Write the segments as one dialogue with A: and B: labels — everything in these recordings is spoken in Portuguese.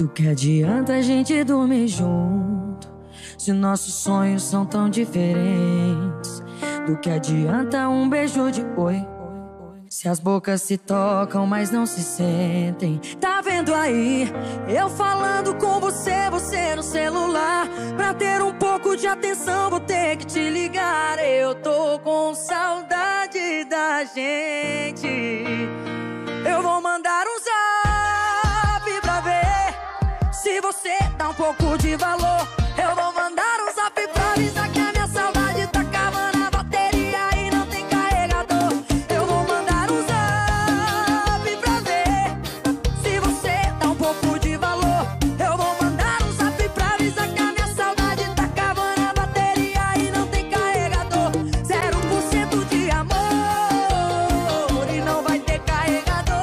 A: Do que adianta a gente dormir junto se nossos sonhos são tão diferentes? Do que adianta um beijo de oi se as bocas se tocam, mas não se sentem? Tá vendo aí? Eu falando com você, você no celular. Pra ter um pouco de atenção vou ter que te ligar. Eu tô com saudade da gente. Eu vou mandar um zap pra ver se você dá um pouco de valor. Eu vou mandar um zap pra avisar que a minha saudade tá acabando a bateria e não tem carregador. Eu vou mandar um zap pra ver se você dá um pouco de valor. Eu vou mandar um zap pra avisar que a minha saudade tá acabando a bateria e não tem carregador. 0% de amor e não vai ter carregador.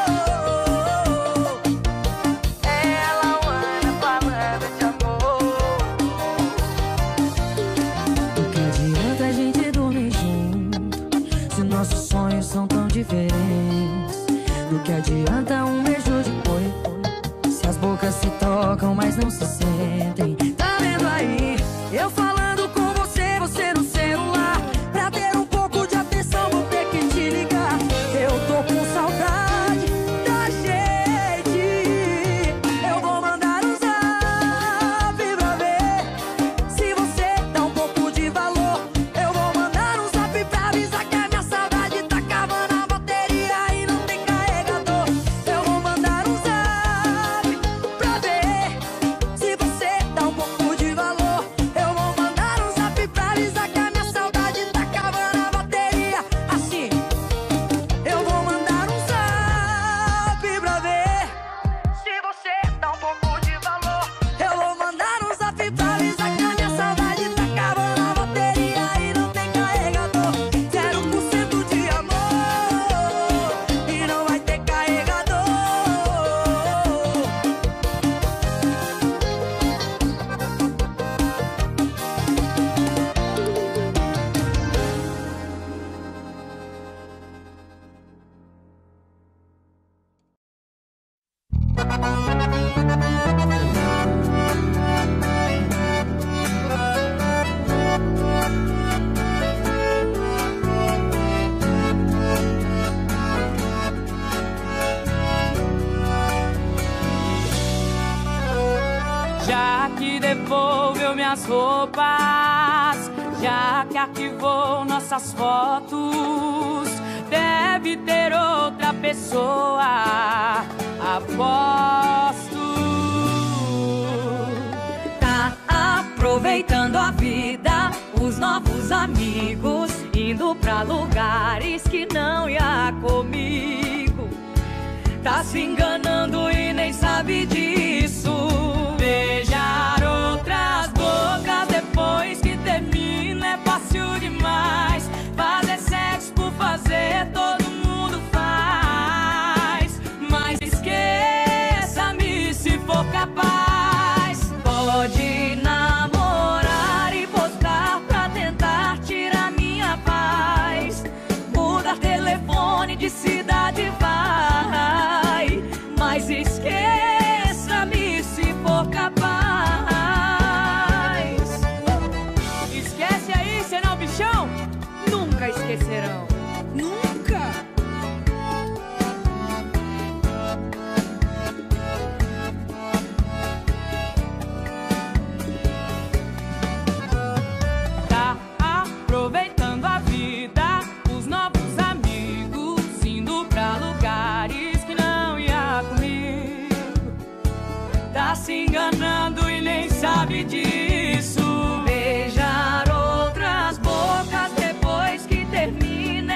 A: Ela anda falando de amor. Do que adianta a gente dormir junto se nossos sonhos são tão diferentes? Do que adianta um beijo de oi se as bocas se tocam, mas não se sentem? Tá vendo aí? Eu falando com você, você no celular. Pra ter um pouco de atenção vou ter que te ligar. Eu tô com saudade da gente. Eu vou mandar um zap pra ver se você dá um pouco de valor. Eu vou mandar um zap pra avisar que a minha saudade tá acabando a bateria e não tem carregador. Eu vou mandar um zap pra ver se você dá um pouco de valor. Eu vou mandar um zap pra avisar que a minha saudade tá acabando a bateria. Assim, eu vou mandar um zap pra ver se você dá um pouco de valor. Eu vou mandar um zap pra avisar que a minha saudade tá acabando a bateria e não tem carregador. 0% de amor e não vai ter carregador.
B: Já que devolveu minhas roupas, já que arquivou nossas fotos, deve ter outra pessoa, aposto.
C: Tá aproveitando a vida, os novos amigos, indo pra lugares que não ia comigo. Tá se enganando e nem sabe disso. Beijar outras bocas depois que termina é fácil demais. Fazer sexo por fazer todo mundo faz. Mas esqueça-me se for capaz. Pode namorar e postar pra tentar tirar minha paz. Mudar telefone de cidade vai. Mas esqueça-me se for capaz. Esquece aí, senão bichão nunca esquecerão. Nunca.
B: Tá aproveitando a vida, os novos amigos, indo pra lugares que não ia comigo. Tá se enganando e nem sabe disso.
C: Beijar outras bocas depois que termina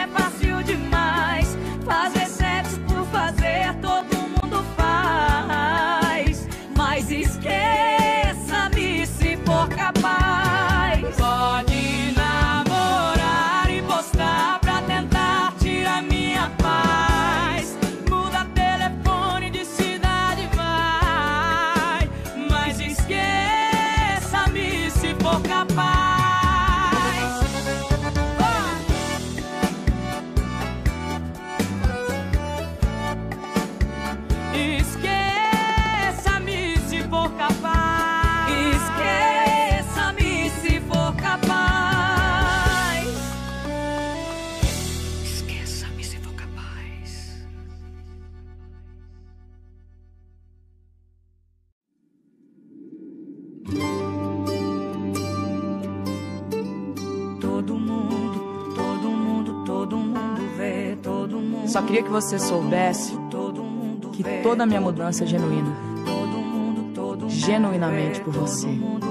B: só queria que você soubesse que toda a minha mudança é genuína. Genuinamente por você.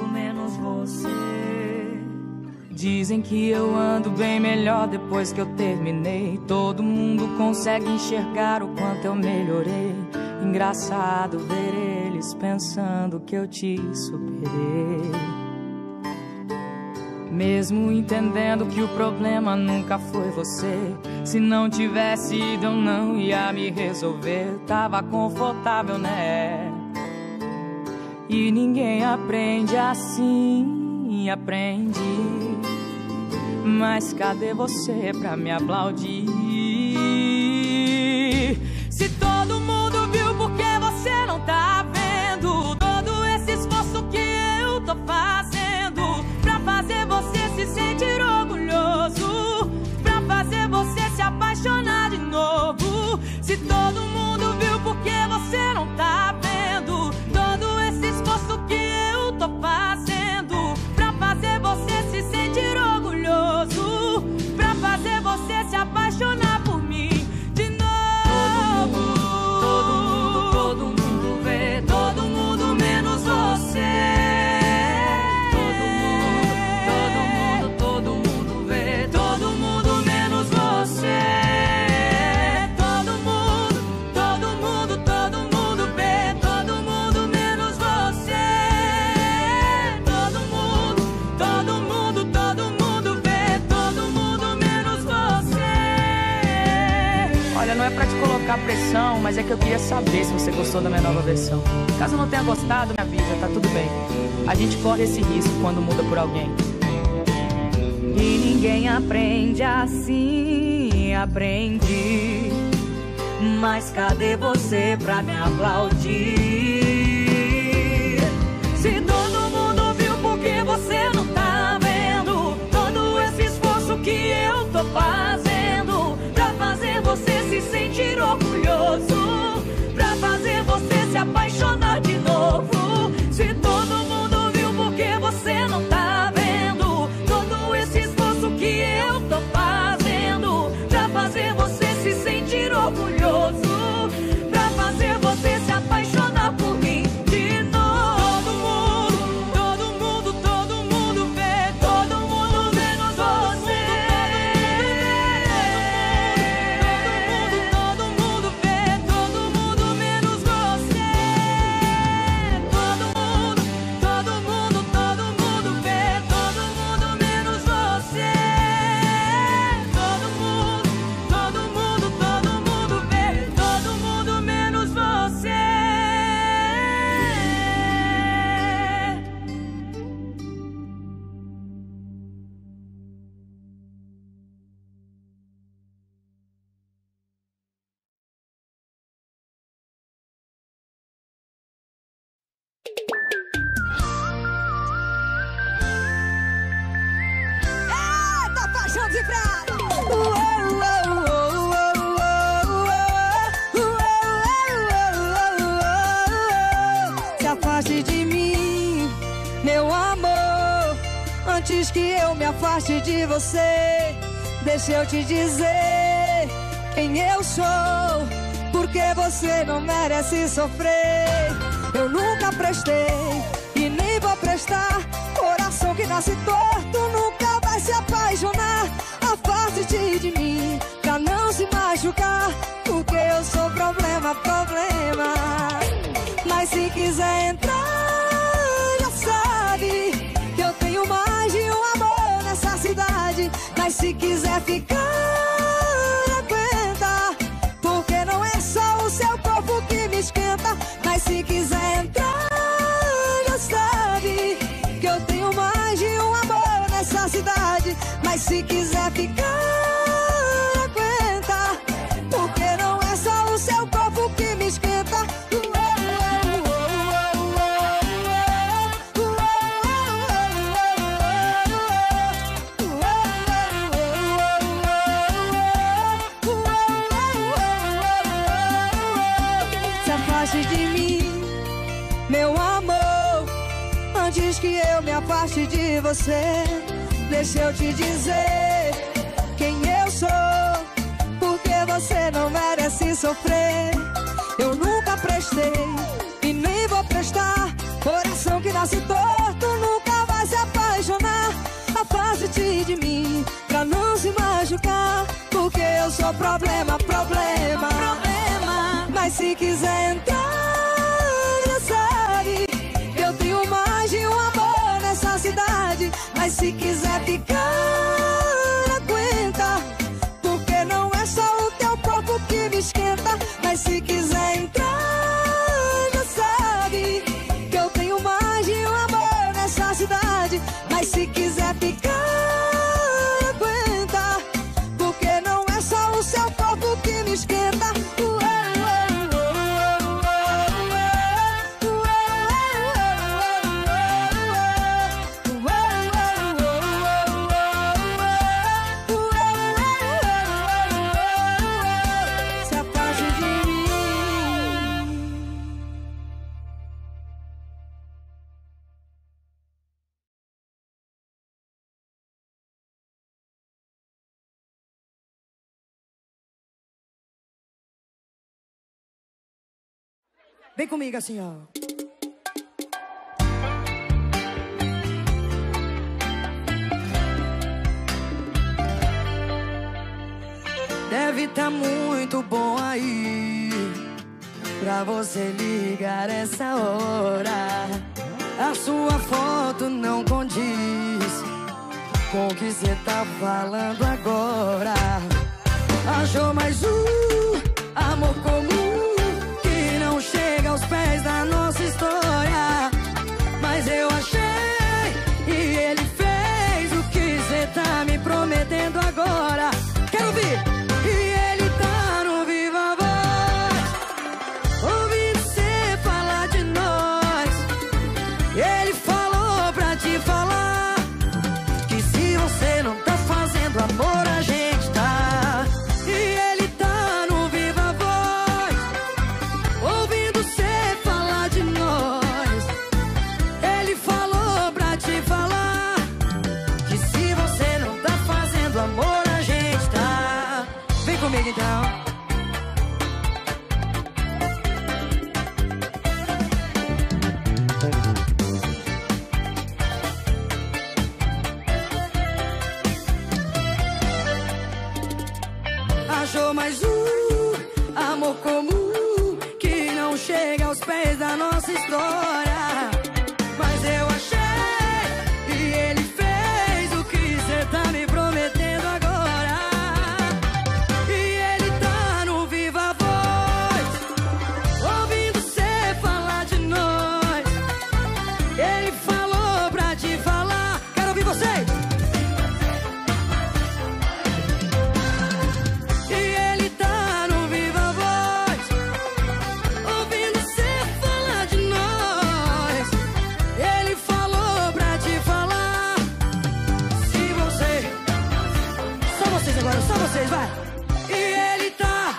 B: Dizem que eu ando bem melhor depois que eu terminei. Todo mundo consegue enxergar o quanto eu melhorei. Engraçado ver eles pensando que eu te superei. Mesmo entendendo que o problema nunca foi você. Se não tivesse ido eu não ia me resolver. Tava confortável, né? E ninguém aprende assim, aprendi. Mas cadê você pra me aplaudir? Se todo mundo viu, por que você não tá vendo? Todo esse esforço que eu tô fazendo pra fazer você se sentir orgulhoso, pra fazer você se apaixonar de novo. Se todo mundo viu, por que você não tá vendo? Todo esse esforço que eu tô fazendo pra fazer você se sentir orgulhoso, pra fazer você se apaixonar por mim de novo. Todo mundo vê, todo mundo menos você. Todo mundo vê, todo mundo menos você. Todo mundo vê, todo mundo menos você. Todo mundo vê, todo mundo menos você. Olha, não é pra te colocar pressão, mas é que eu queria saber se você gostou da minha nova versão. Caso não tenha gostado, me avisa, tá tudo bem. A gente corre esse risco quando muda por alguém. E ninguém aprende assim, aprendi. Mas cadê você pra me aplaudir? Se todo mundo viu, por que você não tá vendo? Todo esse esforço que eu tô fazendo pra fazer você se sentir orgulhoso, pra fazer você se apaixonar de novo. Se todo mundo viu, por que você não tá vendo? Todo esse esforço que eu tô fazendo pra fazer você se sentir orgulhoso, pra fazer você se apaixonar por mim de novo. Todo mundo vê, todo mundo menos você. Todo mundo vê, todo mundo menos você. Todo mundo vê, todo mundo menos você. Todo mundo vê, todo mundo menos você.
A: Eita, paixão de prata! Se afaste de mim, meu amor, antes que eu me afaste de você. Deixa eu te dizer quem eu sou, porque você não merece sofrer. Eu nunca prestei e nem vou prestar. Coração que nasce torto nunca vai se apaixonar. Afaste-te de mim pra não se machucar, porque eu sou problema. Mas se quiser entrar, já sabe que eu tenho mais de um amor nessa cidade. Mas se quiser ficar, aguenta, porque não é só o seu corpo que me esquenta. Mas se quiser entrar, já sabe que eu tenho mais de um amor nessa cidade. Mas se quiser ficar, aguenta, porque não é só o seu corpo que me esquenta. Se afaste de mim, meu amor, antes que eu me afaste de você. Deixa eu te dizer quem eu sou, porque você não merece sofrer. Eu nunca prestei e nem vou prestar. Coração que nasce torto nunca vai se apaixonar. Afaste-te de mim pra não se machucar, porque eu sou problema, problema, problema. Mas se quiser entrar, já sabe que eu tenho mais de um amor nessa cidade. Mas se quiser ficar, aguenta, porque não é só o teu corpo que me esquenta. Mas se quiser entrar, já sabe que eu tenho mais de um amor nessa cidade. Mas se quiser ficar, aguenta, porque não é só o seu corpo que me esquenta. Vem comigo assim, ó. Deve tá muito bom aí pra você ligar essa hora. A sua foto não condiz com o que cê tá falando agora. Achou mais um amor comum, não chega aos pés da nossa história. Mas eu achei e ele fez o que cê tá me prometendo agora. Quero ouvir! E ele tá no Viva Voz, ouvindo cê falar de nós. Ele falou pra te falar que se você não tá fazendo amor, a gente tá. E ele tá no Viva Voz, ouvindo cê falar de nós. Ele falou pra te falar que se você não tá fazendo amor, a gente tá. Vem comigo então. Achou mais um amor comum que não chega aos pés da nossa história. Mas eu achei e ele fez o que cê tá me prometendo agora. E ele tá no Viva Voz, ouvindo cê falar de nós. Ele falou pra te falar. Quero ouvir vocês! Agora só vocês, vai! E ele tá.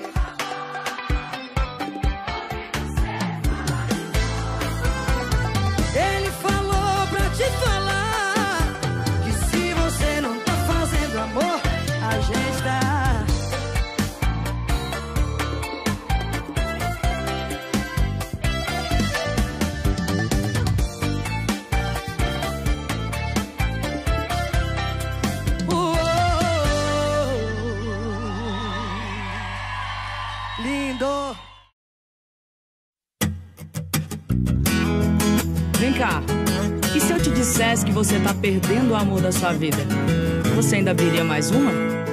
A: Ele falou pra te falar que se você não tá fazendo amor, a gente tá. Lindo!
B: Vem cá, e se eu te dissesse que você tá perdendo o amor da sua vida? Você ainda abriria mais uma?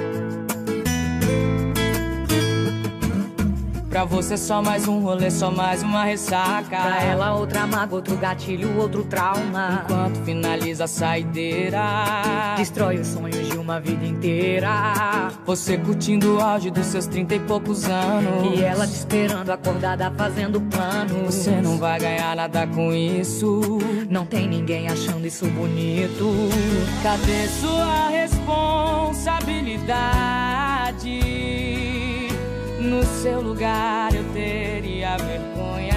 B: Pra você só mais um rolê, só mais uma ressaca.
C: Pra ela outra mágoa, outro gatilho, outro trauma.
B: Enquanto finaliza a saideira,
C: destrói os sonhos de uma vida inteira.
B: Você curtindo o auge dos seus 30 e poucos anos,
C: e ela te esperando acordada fazendo planos.
B: Você não vai ganhar nada com isso.
C: Não tem ninguém achando isso bonito.
B: Cadê sua responsabilidade? No seu lugar eu teria vergonha.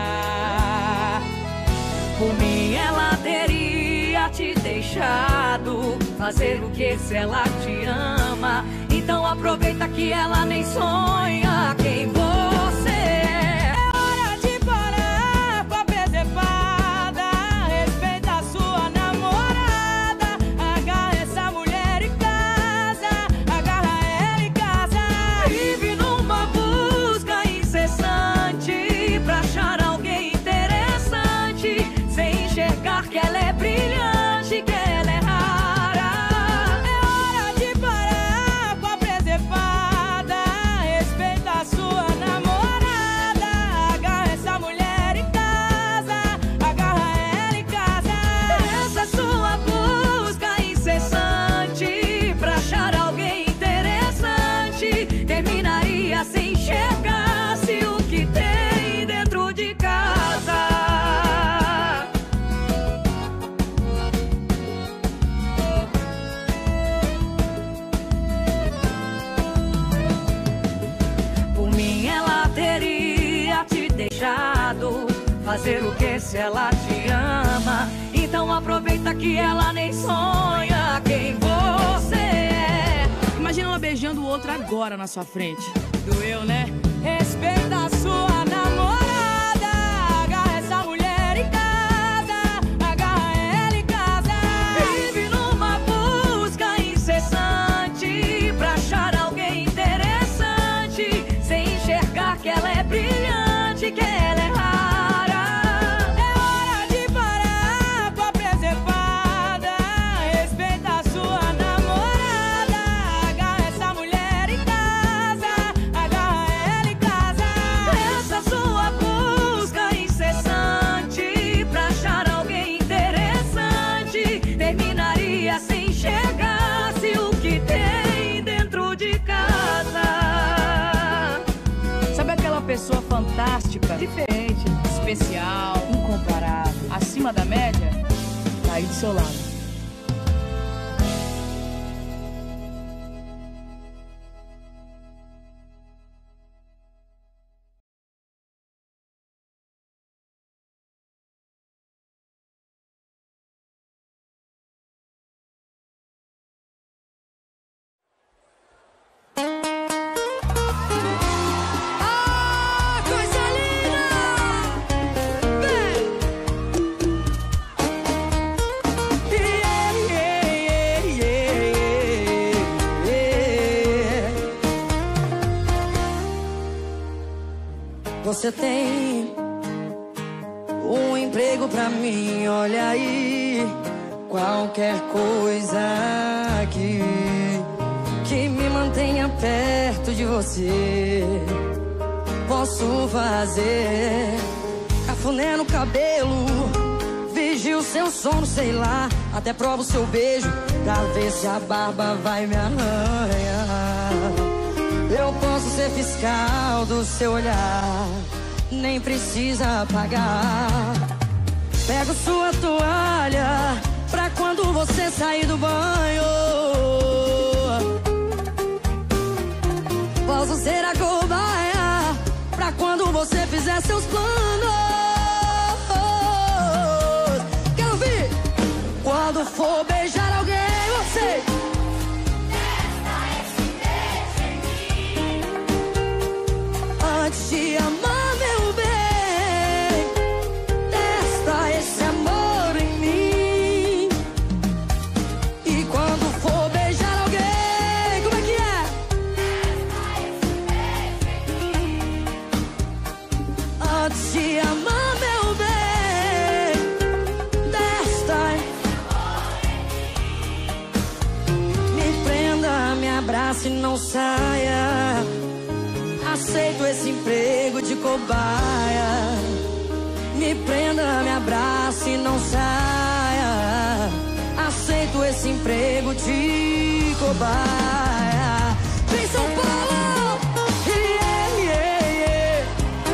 C: Por mim ela teria te deixado fazer o que se ela te ama. Então aproveita que ela nem sonha. Quem fazer o que se ela te ama? Então aproveita que ela nem sonha quem você é.
B: Imagina ela beijando o outro agora na sua frente. Doeu, né? Respeita a sua namorada. Agarra essa mulher em casa. Agarra ela em casa.
C: Vive numa busca incessante pra achar alguém interessante, sem enxergar que ela é brilhante, que ela é rara.
B: É hora de parar com a preservada. Respeita a sua namorada. Agarra essa mulher em casa. Agarra ela em casa.
C: Essa sua busca incessante pra achar alguém interessante terminaria sem enxergar-se o que tem dentro de casa.
B: Sabe aquela pessoa fantástica, diferente, especial, incomparável, acima da média? Tá aí do seu lado.
A: Você tem um emprego pra mim, olha aí. Qualquer coisa que me mantenha perto de você, posso fazer. Cafuné no cabelo, vigio seu sono, sei lá. Até provo seu beijo pra ver se a barba vai me arranhar. Eu posso ser fiscal do seu olhar, nem precisa pagar. Pego sua toalha pra quando você sair do banho. Posso ser a cobaia pra quando você fizer seus planos. Quero ouvir! Quando for beijar alguém, você antes de amar, meu bem, testa esse amor em mim. E quando for beijar alguém, como é que é? Testa esse beijo em mim. Antes de amar, meu bem, testa esse amor em mim. Me prenda, me abrace e não saia. Aceito esse emprego de cobaia. Me prenda, me abrace e não saia. Aceito esse emprego de cobaia. Vem São Paulo! Yeah, yeah, yeah.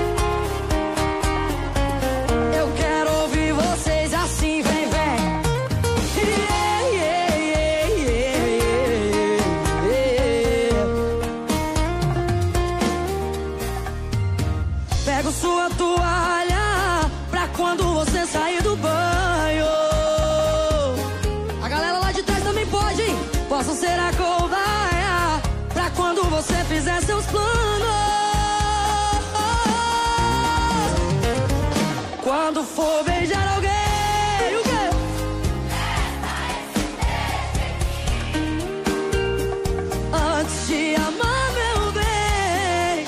A: Eu quero ouvir vocês assim, vem, vem. Yeah, yeah, yeah, yeah, yeah. Pego sua toalha pra quando você sair do banho. A galera lá de trás também pode, hein? Posso ser a cobaia pra quando você fizer seus planos. Quando for beijar alguém, o quê? Antes de amar, meu bem,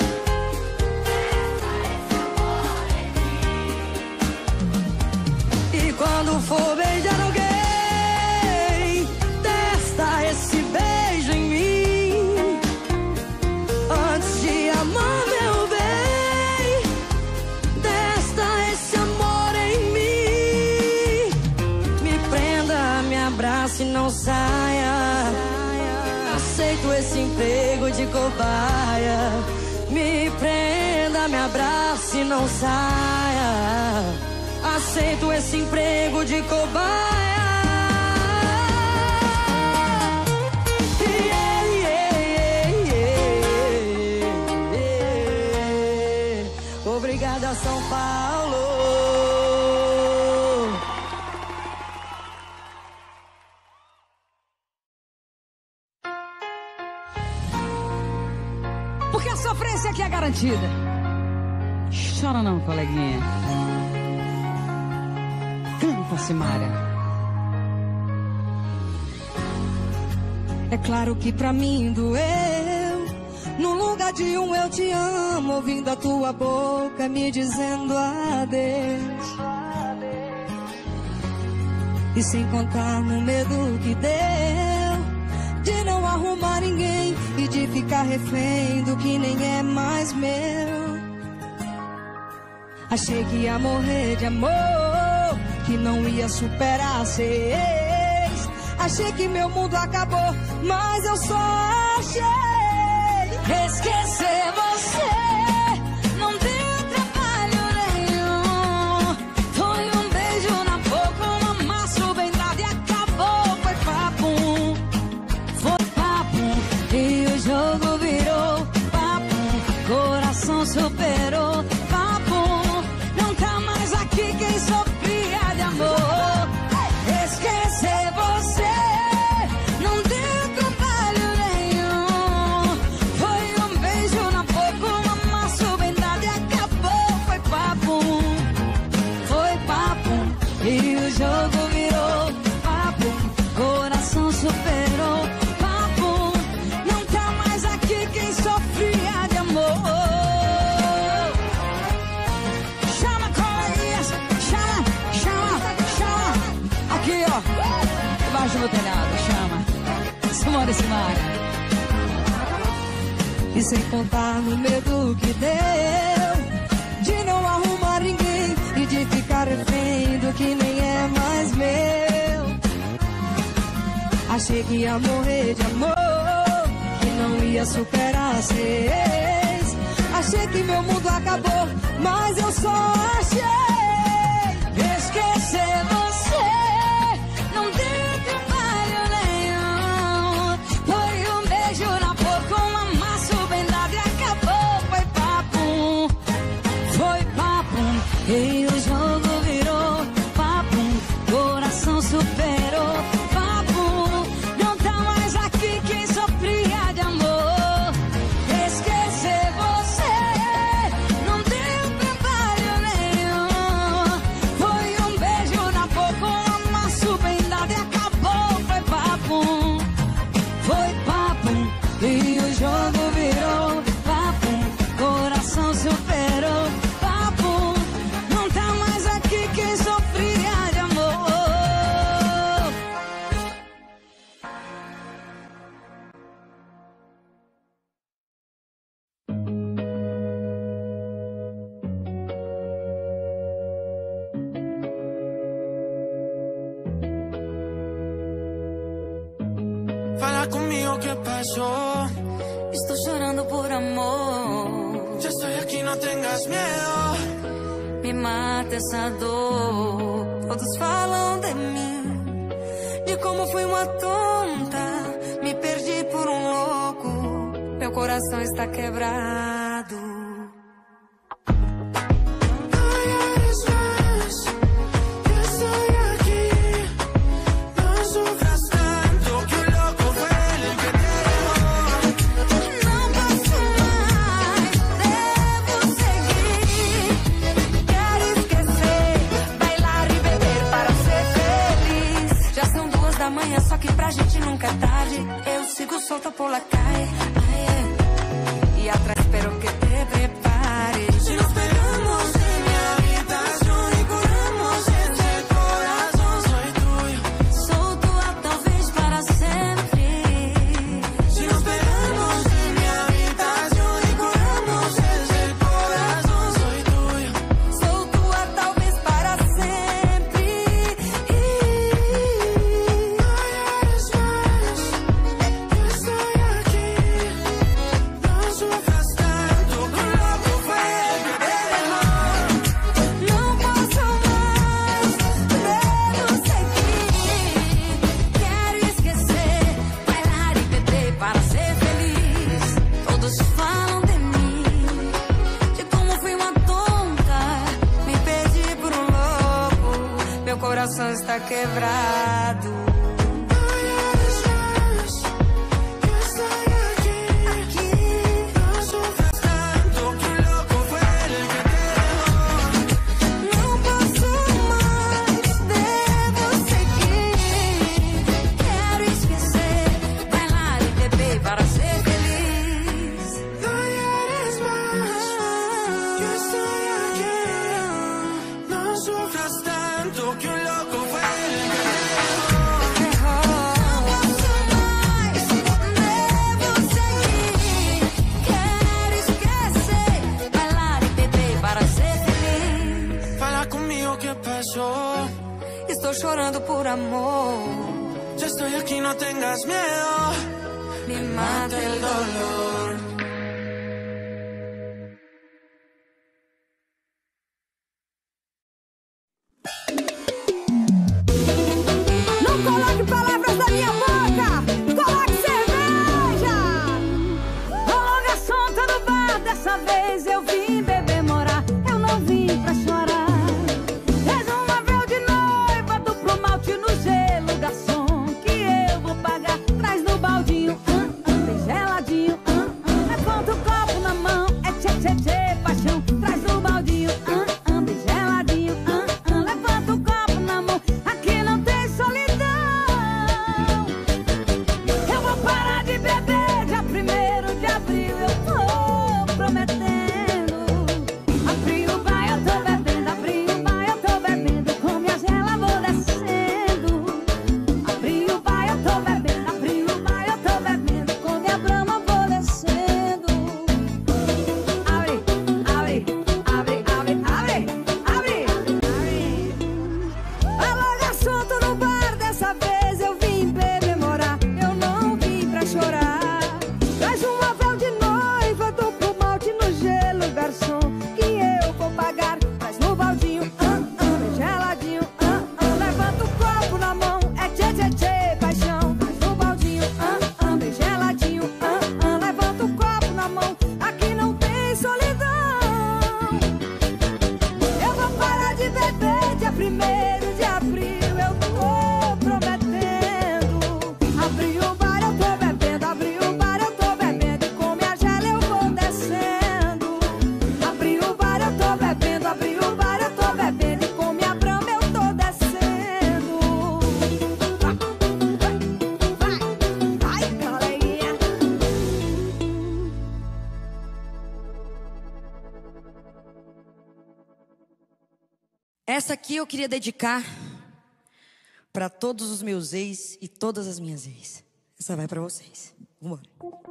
A: e quando for beijar alguém, testa esse beijo em mim. Antes de amar, meu bem, testa esse amor em mim. Me prenda, me abrace e não saia. Aceito esse emprego de cobaia. Me prenda, me abrace e não saia. Aceito esse emprego de cobaia. Yeah, yeah, yeah, yeah. Obrigada, São Paulo. porque a sofrência aqui é garantida. Chora não, coleguinha. Canta, Simária. É claro que pra mim doeu. No lugar de um eu te amo, ouvindo a tua boca me dizendo adeus. E sem contar no medo que deu de não arrumar ninguém e de ficar refém do que nem é mais meu. Achei que ia morrer de amor, que não ia superar ser ex. Achei que meu mundo acabou, mas eu só achei esquecer você. Não deu trabalho nenhum. Foi um beijo na boca, um amasso bem dado e acabou. Foi papum, foi papum. E o jogo virou papum. Coração superou papum. Não tá mais aqui quem sofria de amor. Esquecer você. O jogo virou papo, coração superou papo. Não tá mais aqui quem sofria de amor. Chama, coleguinhas, chama. Aqui, ó, debaixo do meu telhado, chama. Simone Simária. E sem contar no medo que deu de não arrumar ninguém e de ficar refém do que nem é mais meu. Achei que ia morrer de amor, que não ia superar ser ex. Achei que meu mundo acabou, mas eu só achei esquecer você. Não deu trabalho nenhum. Foi um beijo na boca, um amasso bem dado e acabou. Foi papum, foi papum. E o jogo virou papum, coração superou papum. Não tá mais aqui quem sofria de amor. Esquecer você. Não deu trabalho nenhum. Foi um beijo na boca, um amasso bem dado e acabou. Foi papum, foi papum. E o jogo virou papum, coração superou papum. Não tá mais aqui quem sofria de amor.
D: Fala conmigo, ¿qué pasó?
C: Estou chorando por amor.
D: Ya estoy aquí, no tengas miedo.
C: Me mata essa dor. Todos falam de mim, de como fui uma tonta. Me perdi por um louco. Meu coração está quebrado. Só que pra gente nunca é tarde. Eu sigo solta por la calle. Y atrás espero que te prepares.
D: Si nos pegamos en mi habitación y curamos ese corazón, soy tuyo.
C: Sou tua talvez para sempre.
D: Si nos pegamos en mi habitación y curamos ese corazón, soy tuyo.
C: Sou tua talvez para sempre. Coração está quebrado.
D: Aqui, não sou
A: amor.
D: Yo estoy aquí, no tengas miedo,
A: Me mata el dolor.
C: Não coloque palavras na minha boca, coloque cerveja. Rolou garçom, tá no bar, dessa vez eu vim beber morar. Eu não vim pra chorar. Traz uma véu de noiva, duplo malte no gelo, garçom, que eu vou pagar. Traz no baldinho, bem geladinho, levanta o copo na mão, é tchê tchê tchê, paixão. Traz no baldinho, bem geladinho, levanta o copo na mão, aqui não tem solidão. Eu vou parar de beber, dia 1º de abril eu tô prometendo. Abril vai, eu tô bebendo, abril vai, eu tô bebendo, com minha gela vou descendo. Abril vai, eu tô bebendo, abril vai, eu tô bebendo, com minha brama vou descendo. Abre, abre, abre, abre, abre, abre, abre. Alô, garçom, tô no bar, dessa vez eu vim beber morar. Eu não vim pra chorar. Traz uma véu de noiva, duplo malte no gelo, garçom, que eu vou pagar. Traz no baldinho, bem geladinho, levanta o copo na mão, é tchê tchê tchê, paixão. Traz no baldinho, bem geladinho, levanta o copo na mão, aqui não tem solidão. Eu vou parar de beber, dia 1º de abril eu tô prometendo. Abril o bar, eu tô bebendo, abril o bar, eu tô bebendo, e com minha gela eu vou descendo. Abril o bar, eu tô bebendo, abril o bar, eu tô bebendo, e com minha brama eu tô descendo. Vai, coleguinha.
A: Essa aqui eu queria dedicar pra todos os meus ex e todas as minhas ex. Essa vai pra vocês. Vambora.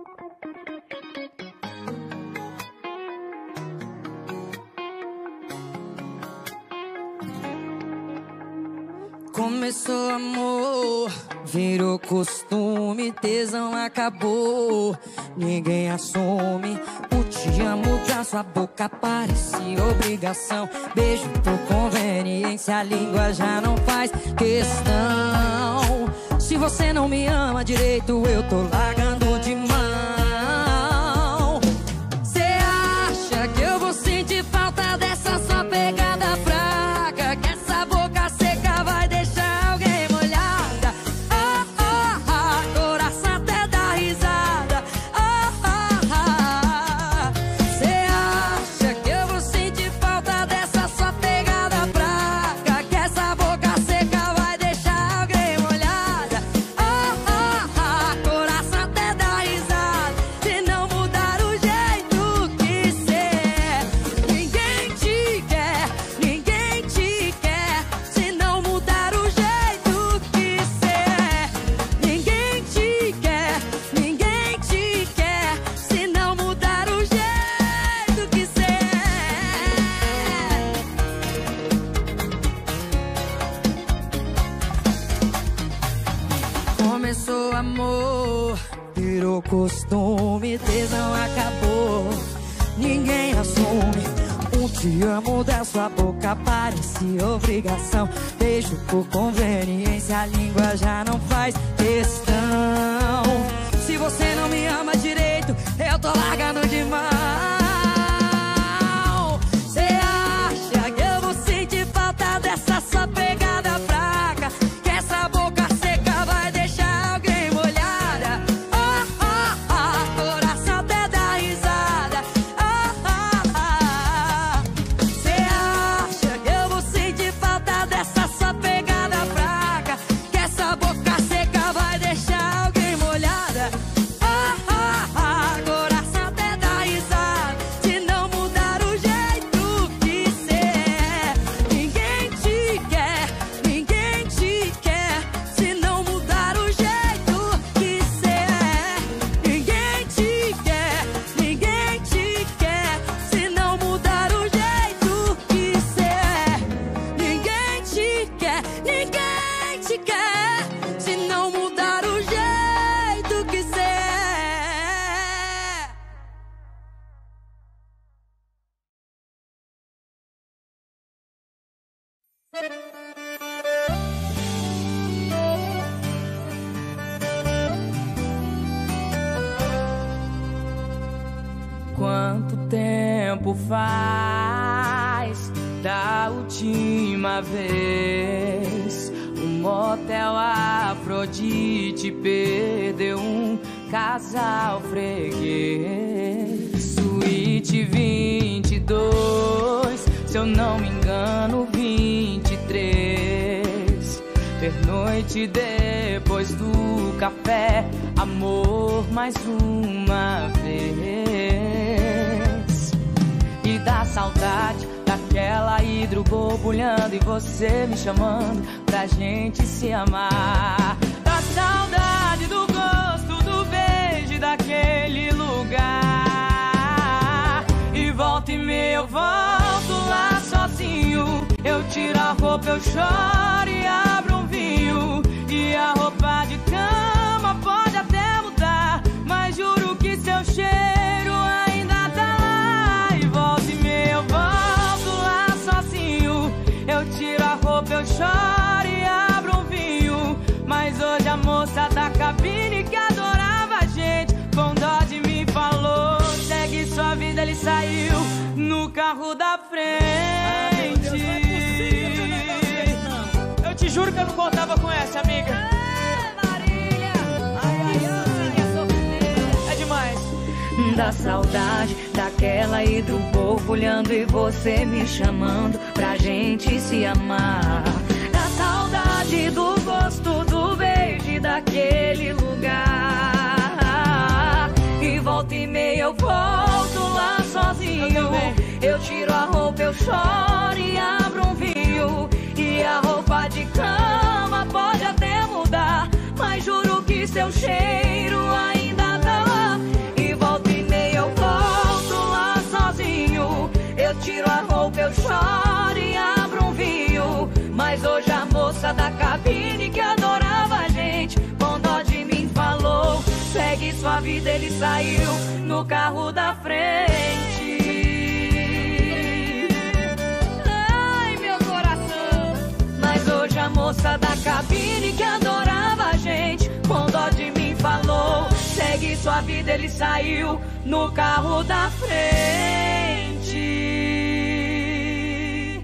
A: Começou amor, virou costume, tesão acabou, ninguém assume. O te amo da sua boca parece obrigação. Beijo por conveniência, a língua já não faz questão. Se você não me ama direito, eu tô largando de mão. Cê acha que eu vou sentir falta dessa sua pegada fraca? Que essa boca seca vai deixar alguém molhada? Coração até dá risada. Cê acha que eu vou sentir falta dessa sua pegada fraca? Que essa boca seca vai deixar alguém molhada? Coração até dá risada. Se não mudar o jeito que cê é, ninguém te quer, ninguém te quer. Se não mudar o jeito que cê é, ninguém te quer, ninguém te quer. Se não mudar o jeito que cê é. Começou amor, virou costume, tesão acabou, ninguém assume. Um te amo da sua boca parece obrigação. Beijo por conveniência, a língua já não faz questão. Se você não me ama direito, eu tô largando de mão. Cê acha que eu vou sentir falta dessa sua pegada fraca? Que essa boca seca vai deixar alguém molhada? Coração até dá risada. Cê acha que eu vou sentir falta dessa sua pegada fraca? Que essa boca seca vai deixar alguém molhada? Coração até dá
B: Quanto tempo faz da última vez? O motel Afrodite perdeu um casal freguês. Suíte 22, se eu não me engano 23. Pernoite depois do café, amor mais uma vez. E dá saudade daquela hidro borbulhando e você me chamando pra gente se amar. Dá saudade do gosto do beijo daquele lugar. E volta e meia eu volto lá sozinho. Eu tiro a roupa, eu choro e abro um vinho. E a roupa de cama pode até mudar, mas juro que seu cheiro ainda tá lá. E volta e meia eu volto lá sozinho. Eu tiro a roupa, eu choro e abro um vinho. Mas hoje a moça da cabine que adorava a gente, com dó de mim falou: segue sua vida, ele saiu no carro da frente. Eu te juro que eu não contava com essa, amiga.
C: Marília,
B: É demais.
C: dá saudade daquela hidro borbulhando e você me chamando pra gente se amar. Dá saudade do gosto do beijo daquele lugar. E volta e meia eu volto lá sozinho. Eu tiro a roupa, eu choro e abro um vinho. E a roupa de cama pode até mudar, mas juro que seu cheiro ainda tá lá. E volta e meia eu volto lá sozinho. Eu tiro a roupa, eu choro e abro um vinho. Mas hoje a moça da cabine que adorava a gente, com dó de mim falou: segue sua vida, ele saiu no carro da frente. Hoje a moça da cabine que adorava a gente, com dó de mim falou: segue sua vida, ele saiu no carro da frente.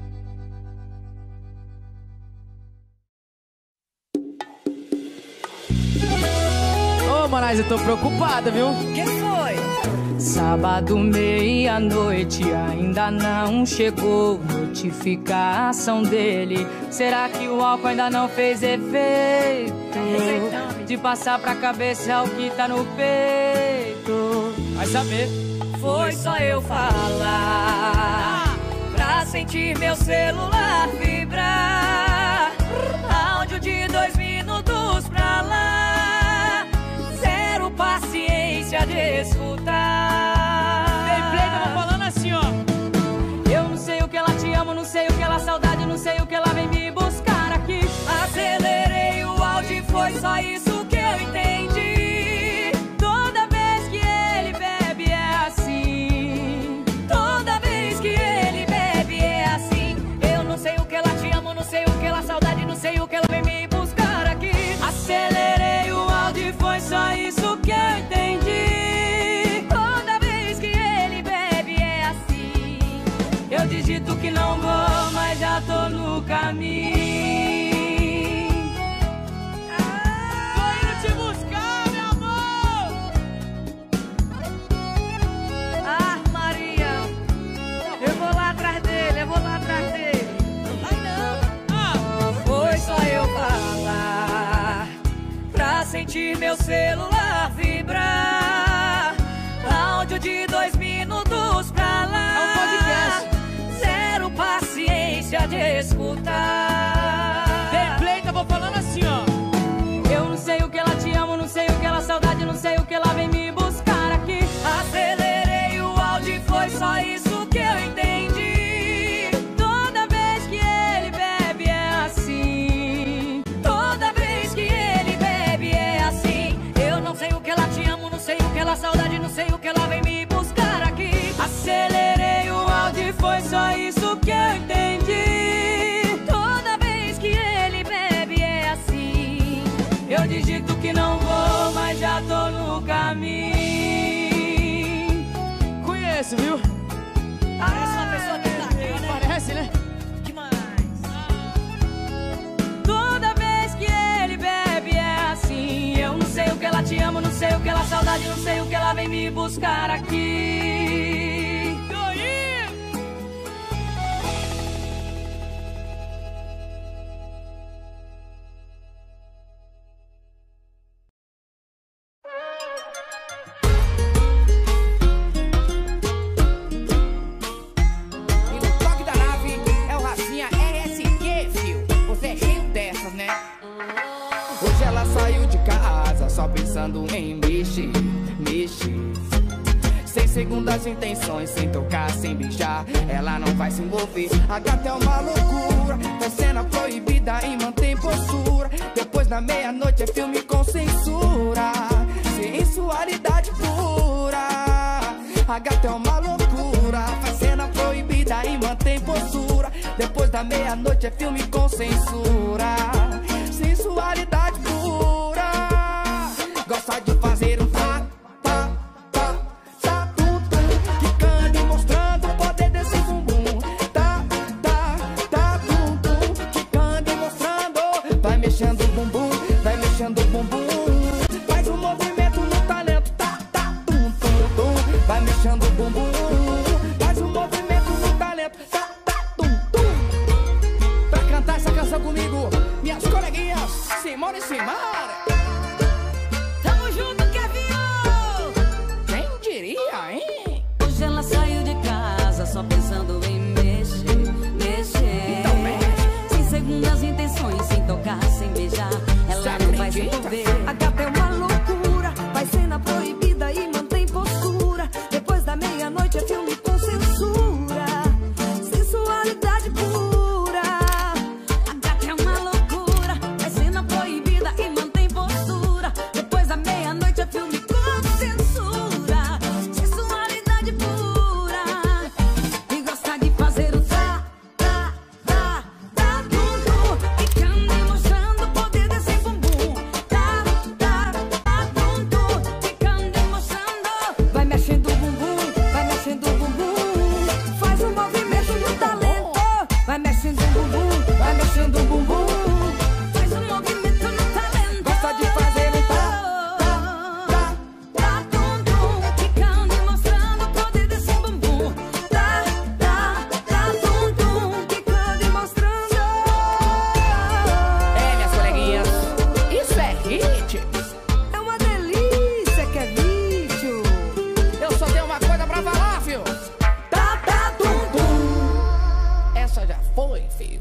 B: Ô, Moraes, eu tô preocupada, viu?
C: Que foi?
B: Sábado, meia-noite, ainda não chegou notificação dele. Será que o álcool ainda não fez efeito? De passar pra cabeça é o que tá no peito. Vai saber.
C: Foi só eu falar pra sentir meu celular vibrar. Áudio de 2 minutos pra lá. Zero paciência de escutar.
B: Tem play, tava falando assim, ó. Eu não sei o que ela te ama, não sei o que ela saudade, não sei o que ela vem me buscar aqui.
C: Acelerei o áudio e foi só isso que eu entendi.
B: Toda vez que ele bebe é assim.
C: Toda vez que ele bebe é assim. Eu não sei o que ela te ama, não sei o que ela saudade, não sei o que ela vem me buscar aqui.
B: Acelerei o áudio e foi só isso que eu entendi.
C: Toda vez que ele bebe é assim.
B: Eu digito que não vou, mas já tô no caminho. Tô indo te buscar, meu amor.
C: Ah, Maria, eu vou lá atrás dele, eu vou lá atrás dele.
B: Ai, não.
C: Foi só eu falar pra sentir meu celular vibrar. Áudio de 2 minutos pra lá.
B: É um podcast.
C: Zero paciência de escutar.
B: Tem play, tava falando assim, ó. Eu não sei o que ela te ama, não sei o que ela saudade, não sei o que ela vem me buscar aqui.
C: Acelerei o áudio e foi só isso que eu entendi.
B: Toda vez que ele bebe é assim.
C: Toda vez que ele bebe é assim. Eu não sei o que ela te amo, não sei o que ela saudade, não sei o que ela vem me buscar aqui.
B: Acelerei o áudio e foi só isso que eu entendi.
C: Toda vez que ele bebe é assim.
B: Eu digito que não vou, mas já tô no caminho.
C: vem me buscar aqui.
B: Tô aí.
E: E no toque da nave é o Racinha RSQ, fio. Você é cheio dessas, né? Hoje ela saiu de casa só pensando em mexer, mexer. Sem segundas intenções, sem tocar, sem beijar, ela não vai se envolver. A gata é uma loucura, faz cena proibida e mantém postura. Depois da meia-noite é filme com censura, sensualidade pura. A gata é uma loucura, faz cena proibida e mantém postura. Depois da meia-noite é filme com censura, sensualidade pura. Gosta de fazer um tá, tá, tá, tá, tum, tum, quicando e mostrando o poder desse bumbum. Tá, tá, tá, tum, tum, quicando e mostrando. Vai mexendo o bumbum, vai mexendo o bumbum. Faz um movimento no talento, tá, tá, tum, tum, tum. Vai mexendo o bumbum, faz um movimento no talento, tá, tá, tum, tum. Pra cantar essa canção comigo, minhas coleguinhas Simone e Simara.
C: Tamo junto, Kevin!
E: Quem diria, hein?
C: Hoje ela saiu de casa só pensando em mexer, mexer.
E: Então mexe.
C: Sem segundas intenções, sem tocar, sem beijar, ela
E: Você
C: não vai se
E: acredita?
C: envolver. A gata é uma loucura, faz cena proibida e mantém postura. Depois da meia-noite é filme com censura, sensualidade pura. A gata é uma loucura, faz cena proibida e mantém postura. Depois da meia-noite é filme com censura, sensualidade pura. E gosta de fazer o tá, tá, tá, tá, tum, tum, quicando e mostrando o poder desse bumbum. Tá, tá, tá, tum, tum, quicando e mostrando. Vai mexendo o bumbum, vai mexendo o bumbum. Faz um movimento no talento. Vai mexendo o bumbum, vai mexendo o bumbum. Faz um movimento no talento.
E: Gosta de fazer um tá, tá, tá.
C: Tá, tum, tum, quicando e mostrando o poder desse bumbum. Tá, tá, tá, tum, tum, quicando e mostrando.
E: É, minhas coleguinhas, isso é hit.
C: É uma delícia, que é vídeo.
E: Eu só tenho uma coisa pra falar, fio. Tá, tá, tum, tum. Essa já foi, fio.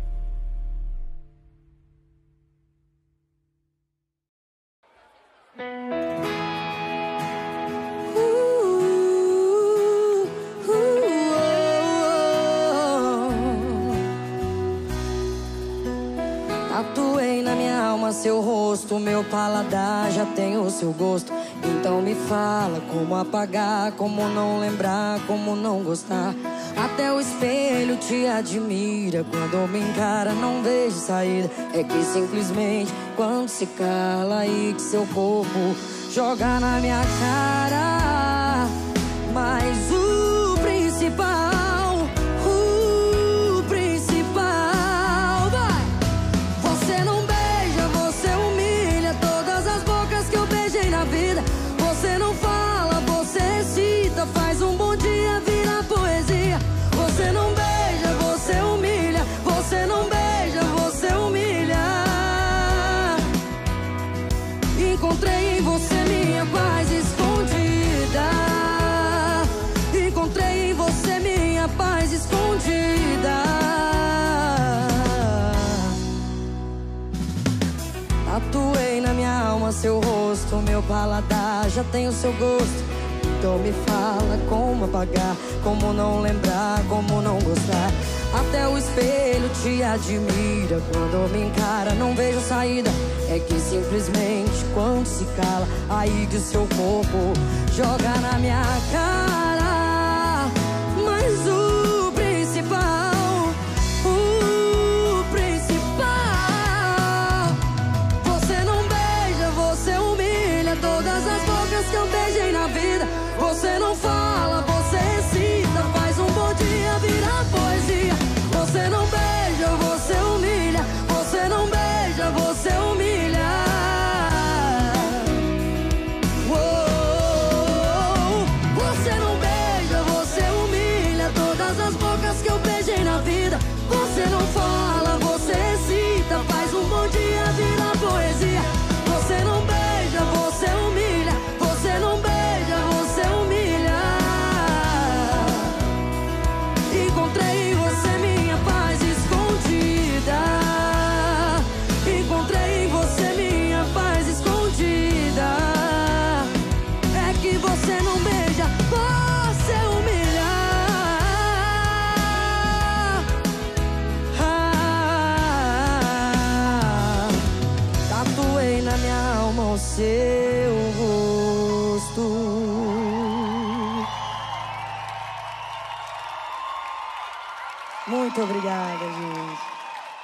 A: Tatuei na minha alma seu rosto, meu paladar já tem o seu gosto. Então me fala como apagar, como não lembrar, como não gostar. Até o espelho te admira, quando me encara não vejo saída. É que simplesmente quando se cala aí que seu corpo joga na minha cara. Mas o principal vai. Você não beija, você humilha todas as bocas que eu beijei na vida. Você não fala, você cita, faz um bom dia virar poesia. Você não beija, você humilha, você não beija, você humilha. Encontrei em você minha paz escondida. Encontrei em você minha paz escondida. Tatuei na minha alma seu rosto, meu paladar já tem o seu gosto. Então me fala como apagar, como não lembrar, como não gostar. Até o espelho te admira, quando me encara não vejo saída. É que simplesmente quando se cala, aí que o seu corpo joga na minha cara. Mas o principal, você não beija, você humilha todas as bocas que eu beijei na vida. Você não fala, você cita, faz um bom dia virar poesia. Você não beija, você humilha, você não beija, você humilha. Uou. Muito obrigada, gente.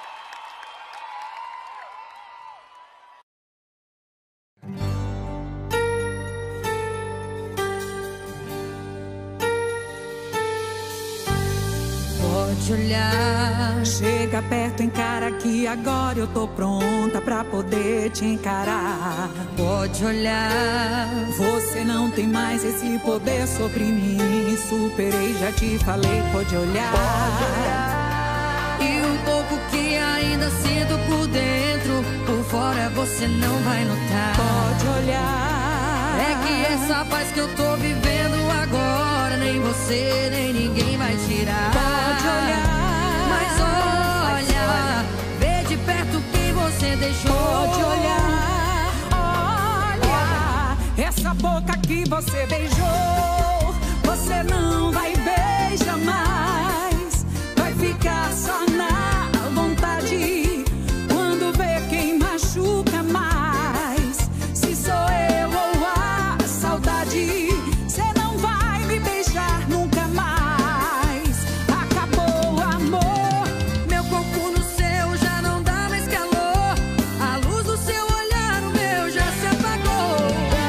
A: Pode olhar,
F: chega perto, encara que agora eu tô pronta pra poder te encarar.
A: Pode olhar,
F: você não tem mais esse poder sobre mim. Superei, já te falei, pode olhar.
A: Pode olhar. E um pouco que ainda sinto por dentro, por fora você não vai notar.
F: Pode olhar.
A: É que essa paz que eu tô vivendo agora, nem você, nem ninguém vai tirar.
F: Pode olhar.
A: Mas olha, vê de perto o que você deixou.
F: Pode olhar. Olha, essa boca que você beijou, você não vai beijar mais. Vai ficar só na vontade quando vê quem machuca mais. Se sou eu ou a saudade, cê não vai me beijar nunca mais. Acabou o amor.
A: Meu corpo no seu já não dá mais calor. A luz do seu olhar, o meu já se apagou.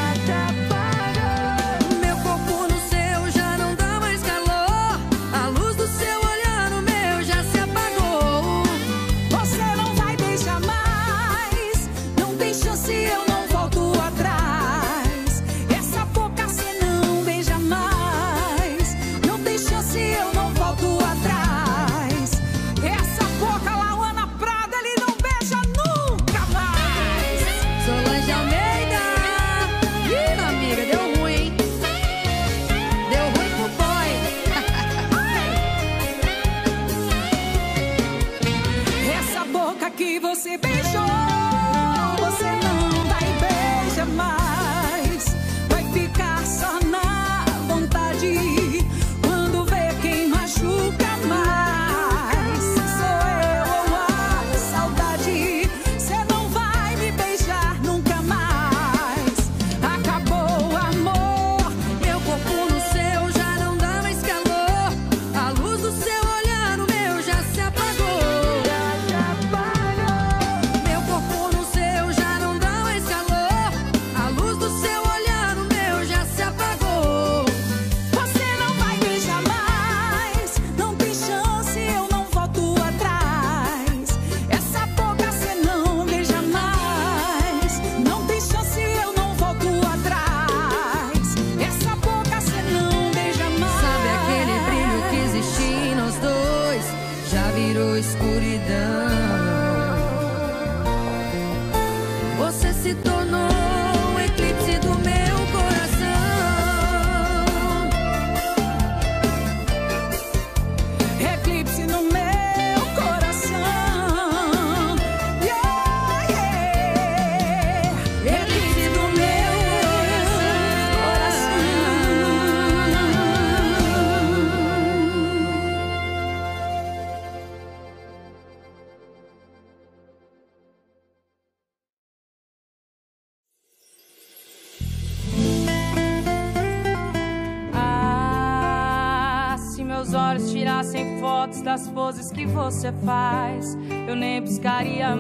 A: Meu corpo no seu já não dá mais calor. A luz do seu olhar, o meu já se apagou.
F: Você não vai beijar mais. Não tem chance, eu não volto atrás. Essa boca cê não beija mais. Não tem chance, eu não volto atrás. Essa boca, Lauana Prada, ele não beija nunca mais.
A: Solange Almeida. Ih, amiga, deu ruim, hein? Deu ruim pro boy.
F: Essa boca que você beijou, você não vai beijar mais. Vai ficar só na vontade quando vê quem machuca mais. Sou eu ou a saudade, cê não vai me beijar nunca mais. Acabou o amor.
A: Meu corpo no seu já não dá mais calor. A luz do seu olhar, o meu já se apagou. Meu corpo no seu já não dá mais calor. A luz do seu olhar, o meu já se apagou.
F: Você não vai beijar mais. Não tem chance, eu não volto atrás. Essa boca cê não beija mais. Não tem chance, eu não volto atrás. Essa boca cê não beija mais.
A: Sabe aquele brilho que existia em nós dois? Já virou escuridão. Você se tornou um eclipse do meu coração.
F: Eclipse no meu coração. Yeah, yeah. Eclipse no meu coração.
B: Ah, se meus olhos tirassem fotos das poses que você faz, eu nem buscaria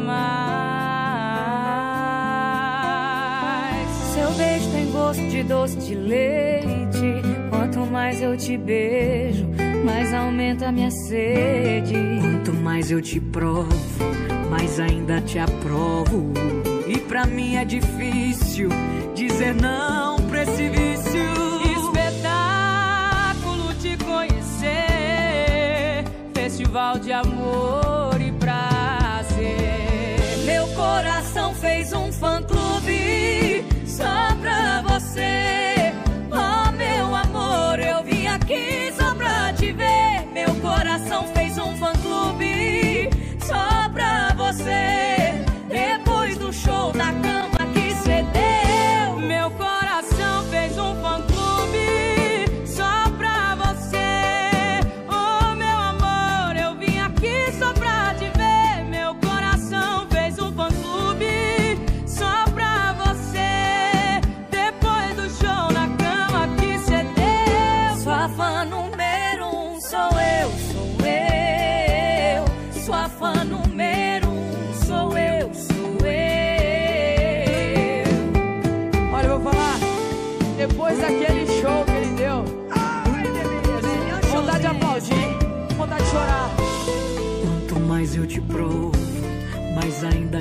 B: mais. Seu beijo tem gosto de doce de leite. Quanto mais eu te beijo, mais aumenta a minha sede.
G: Quanto mais eu te provo, mais ainda te aprovo. E pra mim é difícil dizer não pra esse vício.
B: Espetáculo te conhecer, festival de amor e prazer.
C: Meu coração fez um fã-clube só pra você. Oh, meu amor, eu vim aqui só pra te ver. Meu coração fez um fã-clube só pra você. Depois do show da cama que cê deu,
B: Meu coração fez um fã-clube só pra você. Oh, meu amor, eu vim aqui só pra te ver. Meu coração fez um fã-clube só pra você.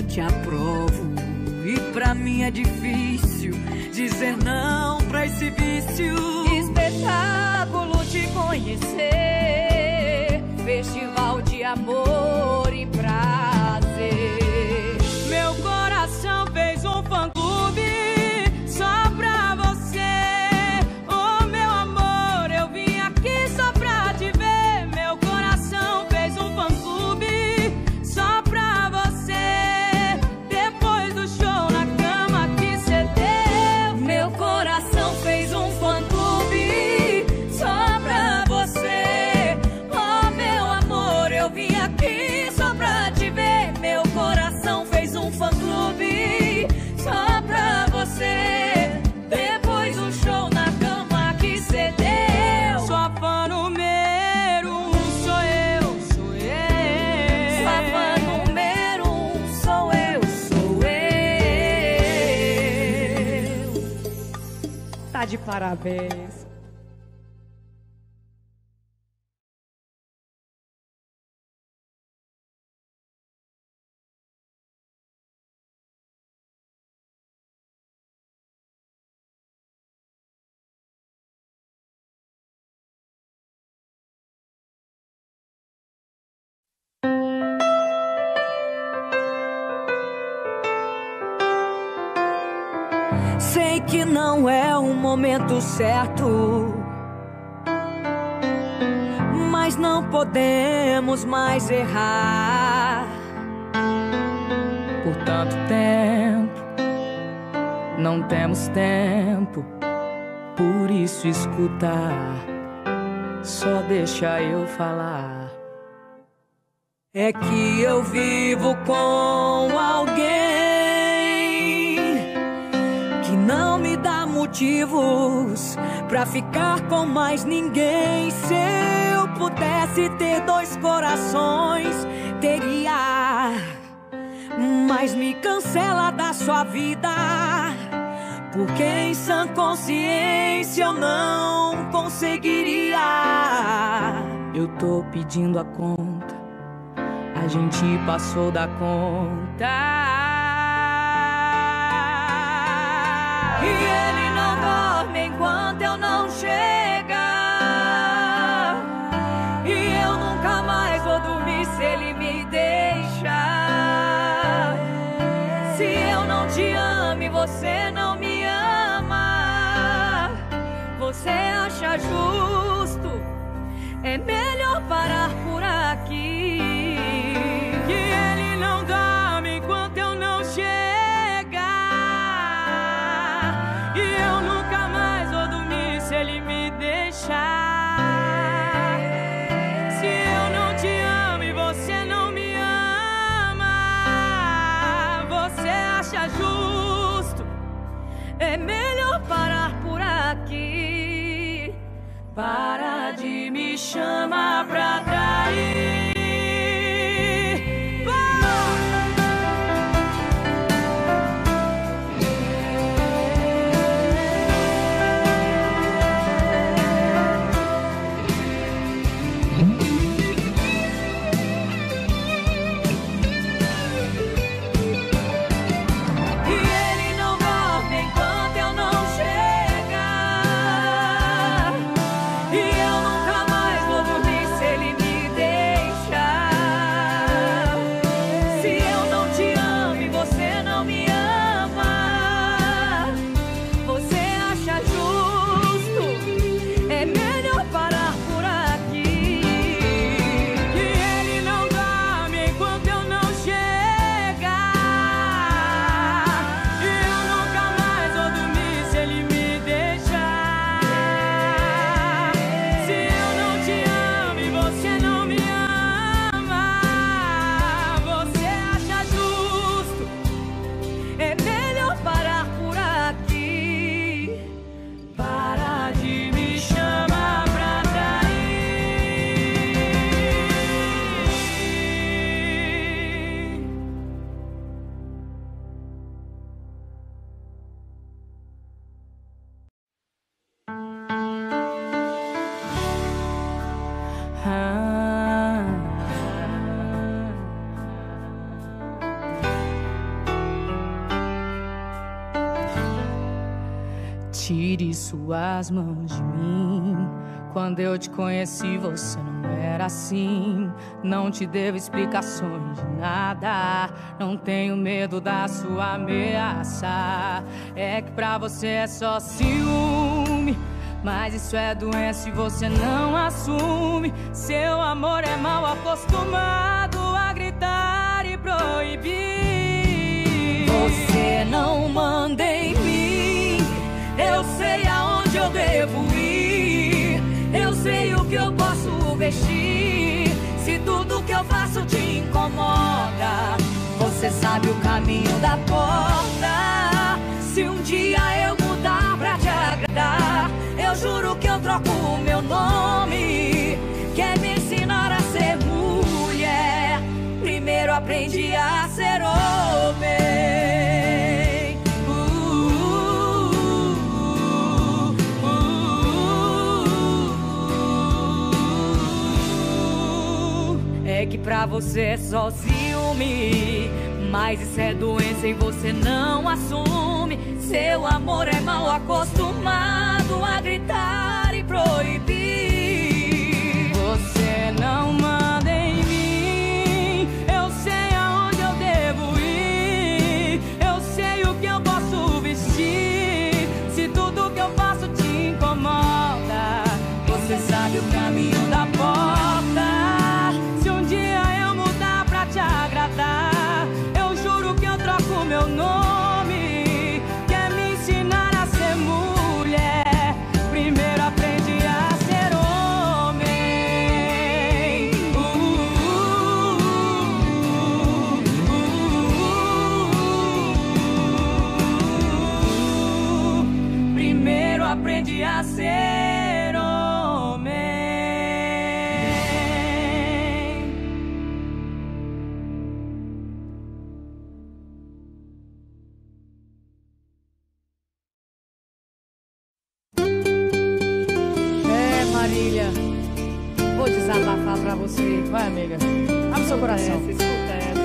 G: te aprovo. E pra mim é difícil dizer não pra esse vício.
C: Espetáculo te conhecer, festival de amor e prazer.
B: Meu coração fez um fã-clube só pra você. Oh, meu amor, eu vim aqui só pra te ver. Meu coração fez um fã-clube só pra você. Depois do show na cama que cê deu.
C: Meu coração fez um fã-clube só pra você. Oh, meu amor, eu vim aqui só pra te ver. Meu coração fez um fã-clube só pra você. Depois do show na cama que cê deu.
B: Sua fã número 1 sou eu, sou eu.
C: Sua fã número 1 sou eu, sou eu.
B: Tá de parabéns.
G: Sei que não é o momento certo, mas não podemos mais errar.
A: Por tanto tempo, não temos tempo, por isso escutar, só deixa eu falar.
G: É que eu vivo com alguém que não me dá motivos pra ficar com mais ninguém. Se eu pudesse ter 2 corações, teria, mas me cancela da sua vida, porque em sã consciência eu não conseguiria.
A: Eu tô pedindo a conta, a gente passou da conta.
C: E ele não dorme enquanto eu não chegar. E eu nunca mais vou dormir se ele me deixar. Se eu não te amo e você não me ama, você acha justo? É melhor parar por aqui.
B: Que ele não dorme enquanto eu não chegar. E eu nunca mais vou dormir se ele me deixar. Se eu não te amo e você não me ama, você acha justo?
C: É melhor parar por aqui. Para de me chamar pra trair.
B: suas mãos de mim. Quando eu te conheci, você não era assim. Não te devo explicações de nada. Não tenho medo da sua ameaça. É que pra você é só ciúme, mas isso é doença e você não assume. Seu amor é mal acostumado a gritar e proibir.
C: Você não manda em mim, eu sei aonde eu devo ir, eu sei o que eu posso vestir. Se tudo que eu faço te incomoda, você sabe o caminho da porta. Se um dia eu mudar pra te agradar, eu juro que eu troco o meu nome. Quer me ensinar a ser mulher? Primeiro aprendi a ser homem. É que pra você é só ciúme, mas isso é doença e você não assume. Seu amor é mal acostumado a gritar e proibir.
B: Você não manda em mim, eu sei aonde eu devo ir, eu sei o que eu posso vestir. Se tudo que eu faço te incomoda, você sabe o caminho da porta. Se um dia eu mudar pra te agradar, eu juro que eu troco meu nome. Quer me ensinar a ser mulher? Primeiro aprendi a ser homem. Primeiro aprendi a ser homem.
G: Marília, vou desabafar pra você.
B: Vai, amiga, abre seu coração.
G: Escuta essa.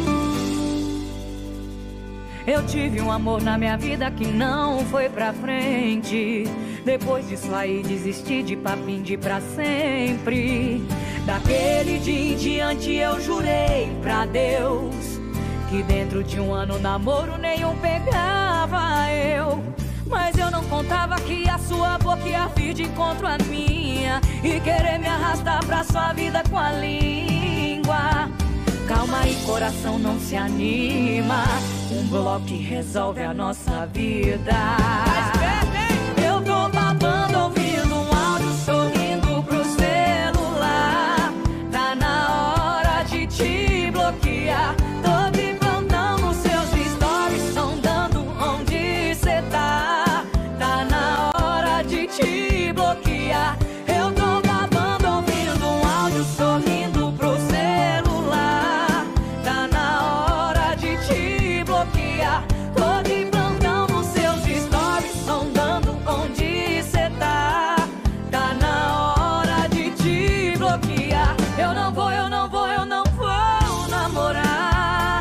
C: Eu tive um amor na minha vida que não foi pra frente. Depois disso aí desisti de papinho de pra sempre. Daquele dia em diante eu jurei pra Deus que dentro de um ano namoro nenhum pegava eu. Mas eu não contava que a sua boca ia vir de encontro à minha e querer me arrastar pra sua vida com a língua. Calma aí, coração, não se anima. Um bloco que resolve a nossa vida. Eu tô babando, ouvindo um áudio, sorrindo pro celular. Tá na hora de te bloquear. Tô de plantão nos seus stories, sondando onde cê tá. Tá na hora de te bloquear. Eu tô babando, ouvindo um áudio, sorrindo pro celular. Tá na hora de te bloquear. Tô de plantão nos seus stories, sondando onde cê tá. Tá na hora de te bloquear. Eu não vou, eu não vou, eu não vou namorar.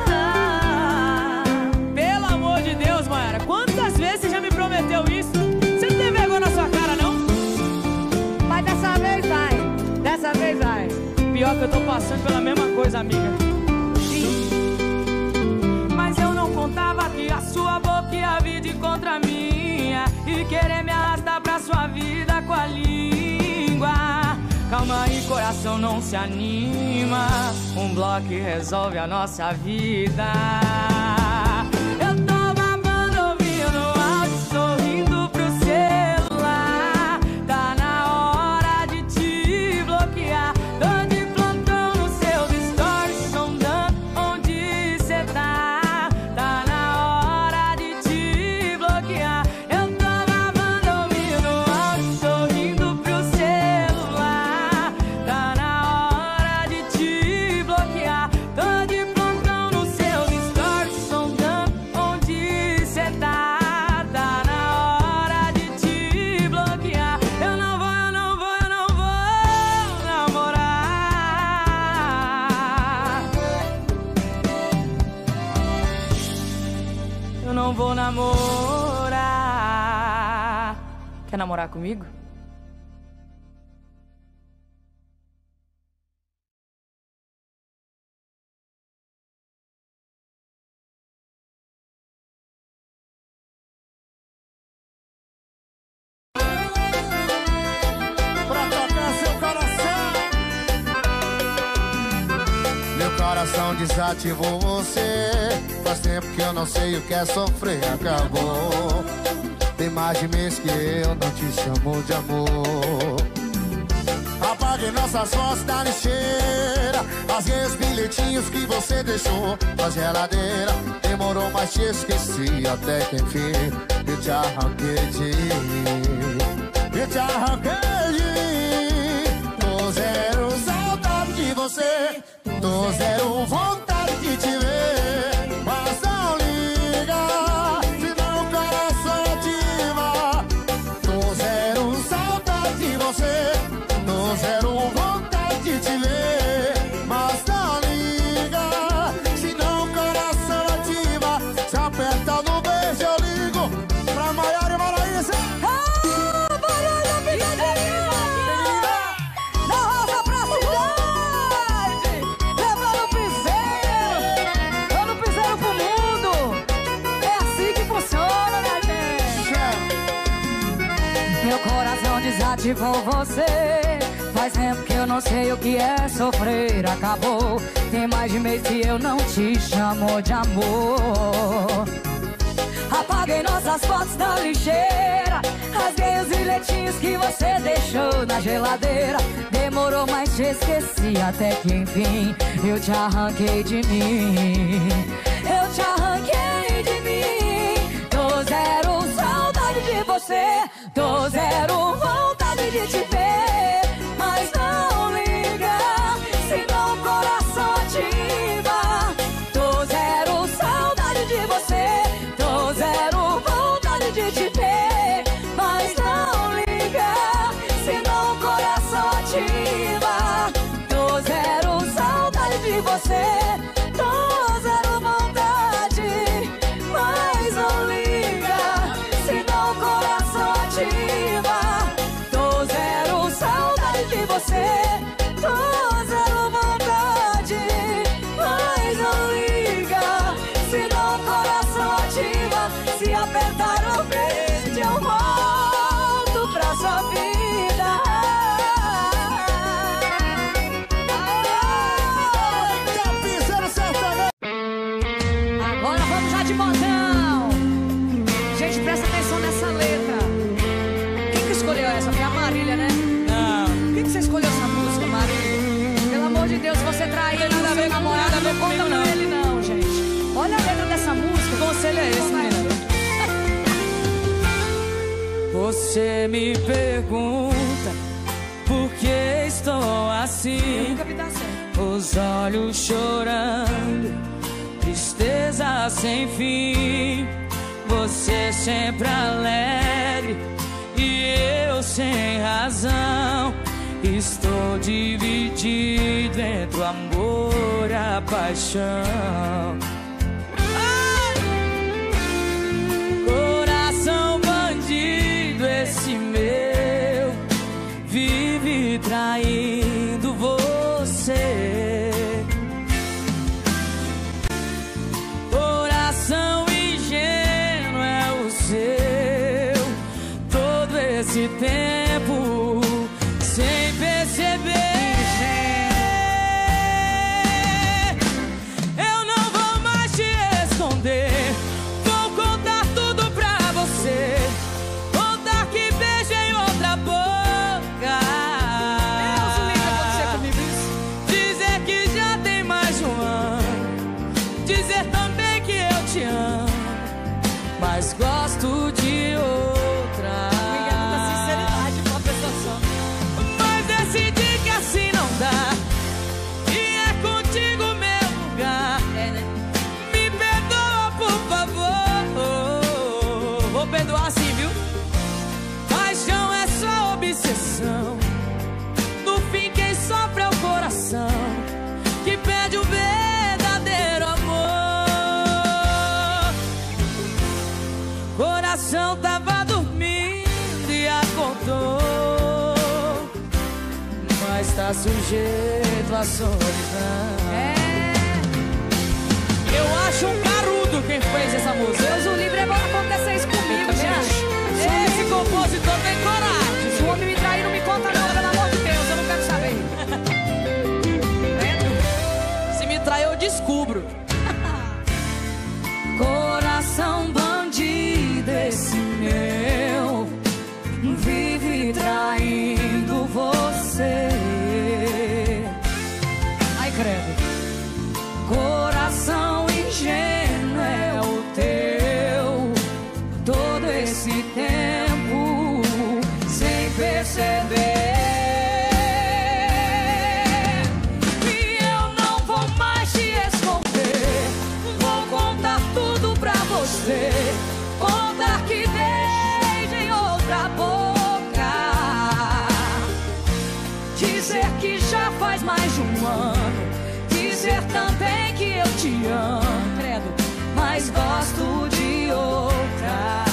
B: Pelo amor de Deus, Mayara, quantas vezes você já me prometeu isso? Você não tem vergonha na sua cara, não?
G: Mas dessa vez vai. Dessa vez vai.
B: Pior que eu tô passando pela mesma coisa, amiga. Mas eu não contava que a sua boca ia vir de contra a minha e querer me arrastar pra sua vida com a língua. Calma aí, coração, não se anima. Um bloco que resolve a nossa vida. Eu tô babando, ouvindo áudio, sorrindo pro celular. Tá na hora de te bloquear. Tô de plantão nos seus stories, sondando onde cê tá. Tá na hora de te bloquear. Eu tô babando, ouvindo áudio, sorrindo pro celular. Tá na hora de te bloquear. Tô de plantão nos seus stories, sondando Quer namorar comigo?
H: Pra tocar seu coração. Meu coração desativou você. Faz tempo que eu não sei o que é sofrer. Acabou. Tem mais de mês que eu não te chamo de amor. Apaguei nossas fotos da lixeira. Rasguei os bilhetinhos que você deixou na geladeira. Demorou, mas te esqueci até que enfim eu te arranquei de mim. Eu te arranquei de mim. Tô zero saudade de você. Tô zero vontade de te ver. Mas não liga, senão o coração ativa. Tô zero saudade de você. Tô zero vontade de te ver. Mas não liga, senão o coração ativa. Se apertar no beijo eu ligo pra Maiara e Maraísa.
A: Meu coração desativou você. Faz tempo que eu não sei o que é sofrer. Acabou. Tem mais de mês que eu não te chamo de amor. Apaguei nossas fotos da lixeira. Rasguei os bilhetinhos que você deixou na geladeira. Demorou, mas te esqueci até que enfim eu te arranquei de mim. Eu te arranquei de mim. Tô zero saudade de você. Tô zero vontade de te ver. Mas não liga, senão o coração ativa. Tô zero saudade de você. Tô zero vontade de te ver. Mas não liga, senão o coração ativa. Tô zero saudade de você. Tô zero vontade, mas não liga, senão o coração ativa. Tô zero saudade de você. Tô zero vontade, mas não liga, senão o coração ativa. Se apertar o beijo eu volto pra sua vida. Agora vamos já de modão. Gente, presta atenção nessa letra. Quem que escolheu essa? Foi a Marília, né?
B: Não.
A: Por que você escolheu essa música, Marília? Pelo amor de Deus, você traiu o seu namorado, não conta com ele não, gente. Olha a letra dessa música.
B: Que conselho é esse, menina? Você me pergunta por que estou
A: Eu
B: assim.
A: nunca vi dar certo.
B: Os olhos chorando, tristeza sem fim. Você sempre alegre e eu sem razão. Estou dividido entre o amor e a paixão. Coração bandido, esse meu vive traindo você. Coração ingênuo é o seu. Todo esse tempo sem perceber. Eu não vou mais te esconder. Vou contar tudo pra você. Contar que beijei outra boca.
A: tá sujeito à solidão.
B: Eu acho um carudo quem fez essa música.
F: Deus o livre é bom acontecer isso comigo, gente.
B: Esse compositor tem coragem.
F: Se o homem me trair, não me conta não, pelo amor de Deus, eu não quero saber.
B: Se me trair, eu descubro.
A: Coração bandido esse meu, vive traindo você. Ai, credo. Coração ingênuo é o teu, todo esse tempo sem perceber. E eu não vou mais te esconder, vou contar tudo pra você. Contar que beijei outra boca, dizer que já faz mais de um ano, dizer também que eu te amo, credo, mas gosto de outra.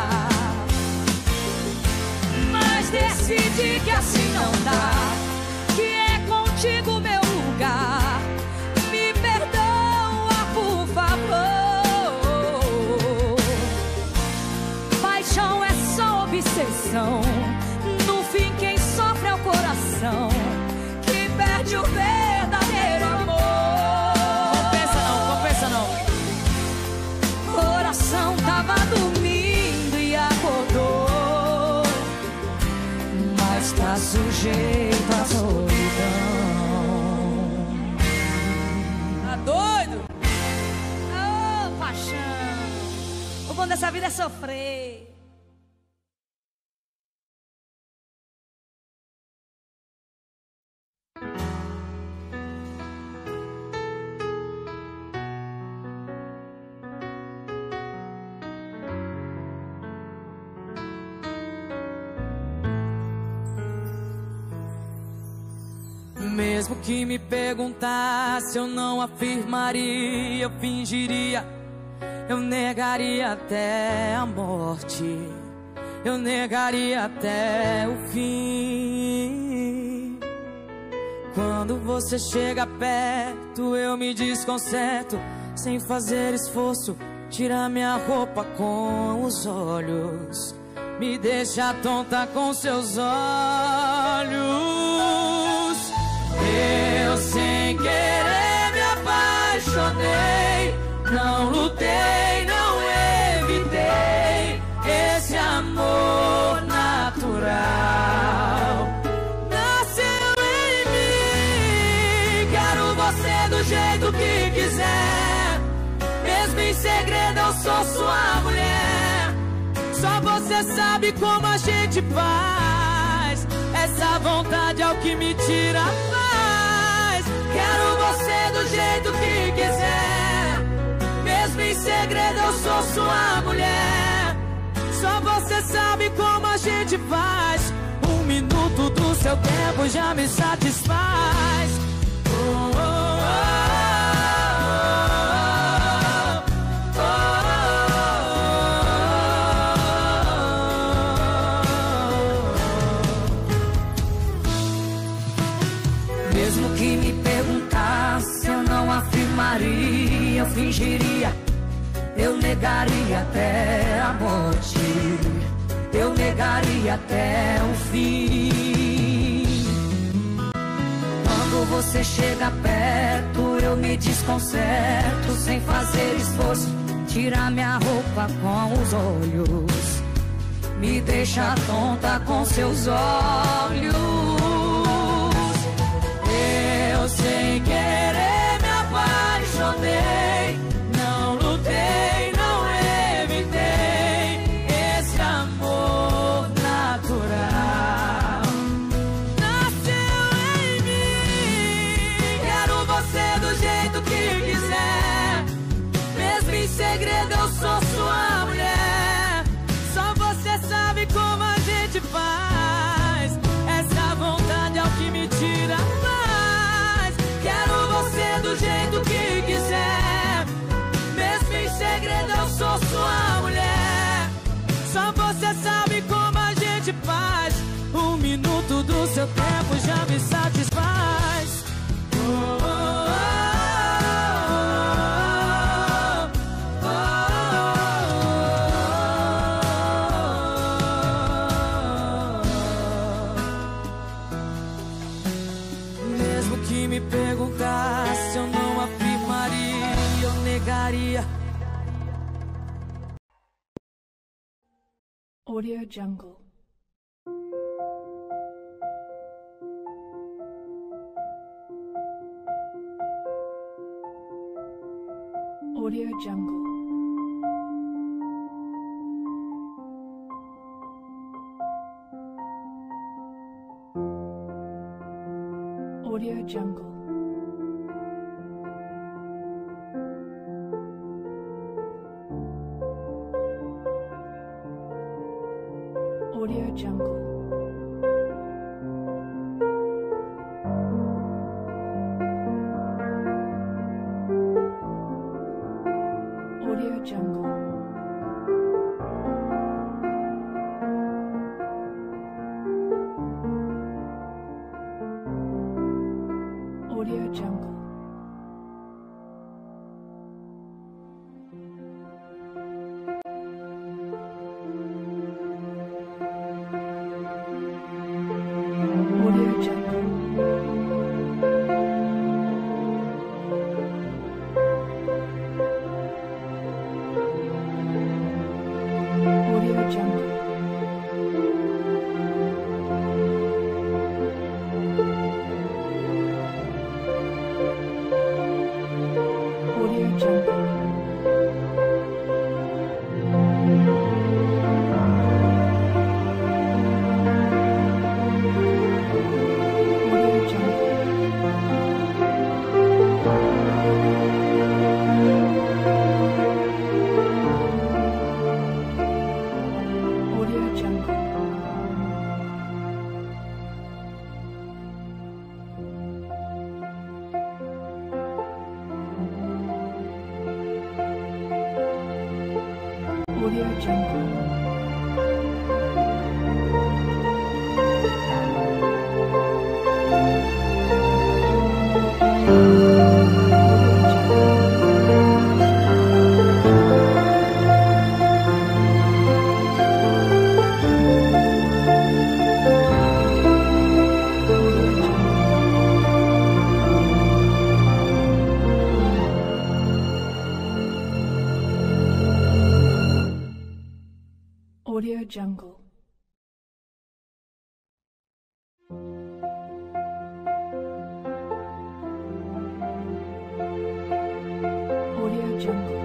A: Mas decidi que assim não dá, que é contigo meu lugar. Me perdoa, por favor. Paixão é só obsessão, no fim quem sofre é o coração, que perde o verdadeiro amor.
B: Compensa não.
A: Coração tava dormindo e acordou, mas tá sujeito à solidão.
B: Tá doido?
F: Ô, paixão. O bom dessa vida é sofrer.
A: Mesmo que me perguntasse, eu não afirmaria, eu fingiria, eu negaria até a morte, eu negaria até o fim. Quando você chega perto, eu me desconcerto, sem fazer esforço, tira minha roupa com os olhos, me deixa tonta com seus olhos. Eu sem querer me apaixonei, não lutei, não evitei esse amor natural. Nasceu em mim, quero você do jeito que quiser, mesmo em segredo eu sou sua mulher. Só você sabe como a gente faz, essa vontade é o que me tira a paz. Quero você do jeito que quiser, mesmo em segredo eu sou sua mulher. Só você sabe como a gente faz, um minuto do seu tempo já me satisfaz. Oh, oh, oh, oh, oh. Mesmo que me perguntasse, eu não afirmaria, eu fingiria, eu negaria até a morte, eu negaria até o fim. Quando você chega perto, eu me desconcerto, sem fazer esforço, tira minha roupa com os olhos, me deixa tonta com seus olhos. Eu sem querer me apaixonei, não lutei, não evitei esse amor natural. Nasceu em mim, quero você do jeito que quiser, mesmo em segredo eu sou sua mulher. Só você sabe como a gente faz, desfaz. Mesmo que me perguntasse, eu não afirmaria, eu negaria.
I: Audio Jungle. Audio Jungle. Audio Jungle. Audio Jungle. Audio Jungle. Audio Jungle. Audio Jungle. Audio Jungle. Audio Jungle. Audio Jungle. Audio Jungle. Audio Jungle. Audio Jungle. Audio Jungle.